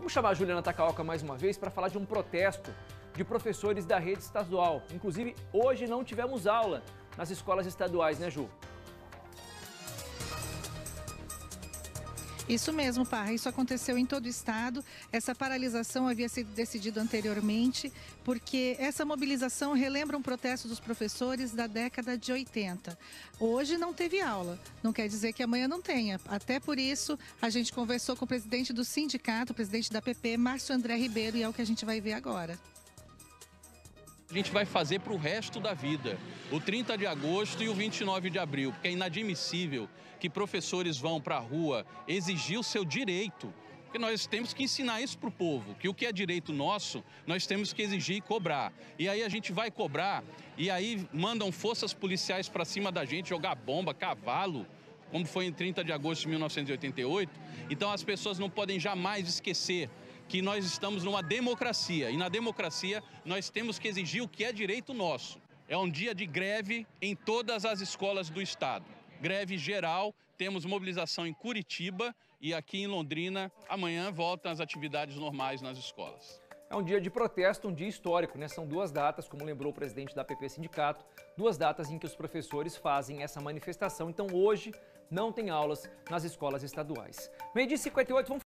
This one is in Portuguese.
Vamos chamar a Juliana Takaoka mais uma vez para falar de um protesto de professores da rede estadual. Inclusive, hoje não tivemos aula nas escolas estaduais, né, Ju? Isso mesmo, Parra. Isso aconteceu em todo o estado. Essa paralisação havia sido decidida anteriormente, porque essa mobilização relembra um protesto dos professores da década de 80. Hoje não teve aula, não quer dizer que amanhã não tenha. Até por isso, a gente conversou com o presidente do sindicato, o presidente da PP, Márcio André Ribeiro, e é o que a gente vai ver agora. A gente vai fazer para o resto da vida, o 30 de agosto e o 29 de abril, porque é inadmissível que professores vão para a rua exigir o seu direito, porque nós temos que ensinar isso para o povo, que o que é direito nosso, nós temos que exigir e cobrar. E aí a gente vai cobrar, e aí mandam forças policiais para cima da gente, jogar bomba, cavalo, como foi em 30 de agosto de 1988. Então as pessoas não podem jamais esquecer que nós estamos numa democracia, e na democracia nós temos que exigir o que é direito nosso. É um dia de greve em todas as escolas do estado. Greve geral, temos mobilização em Curitiba e aqui em Londrina. Amanhã voltam as atividades normais nas escolas. É um dia de protesto, um dia histórico, né? São duas datas, como lembrou o presidente da PP Sindicato, duas datas em que os professores fazem essa manifestação. Então hoje não tem aulas nas escolas estaduais. 12h58, vamos